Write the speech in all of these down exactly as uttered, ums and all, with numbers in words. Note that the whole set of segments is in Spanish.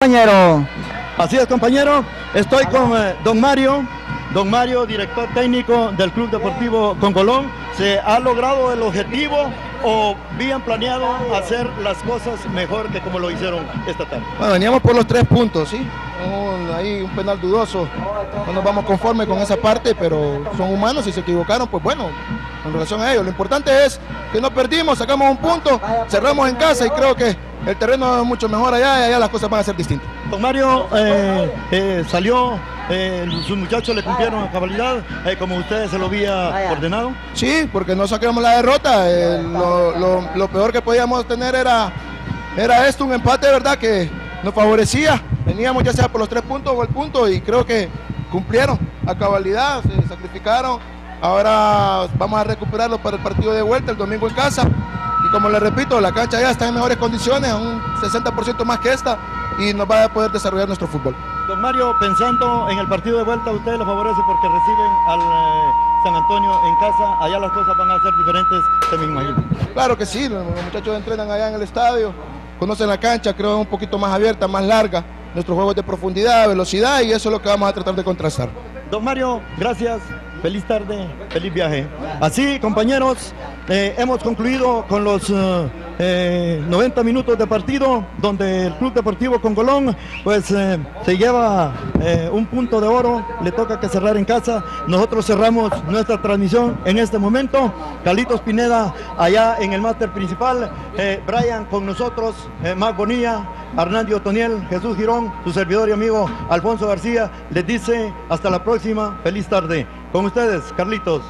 Compañero. Así es, compañero. Estoy con eh, don Mario, don Mario, director técnico del Club Deportivo Congolón. ¿Se ha logrado el objetivo o habían planeado hacer las cosas mejor que como lo hicieron esta tarde? Bueno, veníamos por los tres puntos, ¿sí? Un, ahí un penal dudoso, no nos vamos conforme con esa parte, pero son humanos y se equivocaron, pues bueno, en relación a ellos. Lo importante es que no perdimos, sacamos un punto, cerramos en casa y creo que el terreno es mucho mejor allá y allá las cosas van a ser distintas. Don Mario eh, eh, salió, eh, sus muchachos le cumplieron a cabalidad, eh, como usted se lo había ordenado. Sí, porque no sacamos la derrota, eh, lo, lo, lo peor que podíamos tener era, era esto, un empate, ¿verdad?, que nos favorecía. Veníamos ya sea por los tres puntos o el punto y creo que cumplieron a cabalidad, se sacrificaron. Ahora vamos a recuperarlo para el partido de vuelta el domingo en casa. Y como les repito, la cancha ya está en mejores condiciones, un sesenta por ciento más que esta, y nos va a poder desarrollar nuestro fútbol. Don Mario, pensando en el partido de vuelta, usted le favorece porque reciben al eh, San Antonio en casa, allá las cosas van a ser diferentes, se me imagina. Claro que sí, los muchachos entrenan allá en el estadio, conocen la cancha, creo un poquito más abierta, más larga, nuestros juegos de profundidad, velocidad, y eso es lo que vamos a tratar de contrastar. Don Mario, gracias. Feliz tarde, feliz viaje. Así, compañeros, eh, hemos concluido con los uh, eh, noventa minutos de partido, donde el Club Deportivo Congolón pues eh, se lleva eh, un punto de oro, le toca que cerrar en casa. Nosotros cerramos nuestra transmisión en este momento. Carlitos Pineda allá en el máster principal, eh, Brian con nosotros, eh, Mac Bonilla, Arnaldo Otoniel, Jesús Girón, su servidor y amigo Alfonso García, les dice hasta la próxima, feliz tarde. Con ustedes, Carlitos.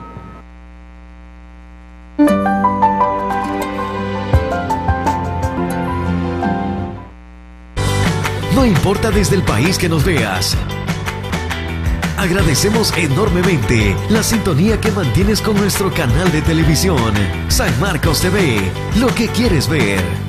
No importa desde el país que nos veas. Agradecemos enormemente la sintonía que mantienes con nuestro canal de televisión, San Marcos T V, lo que quieres ver.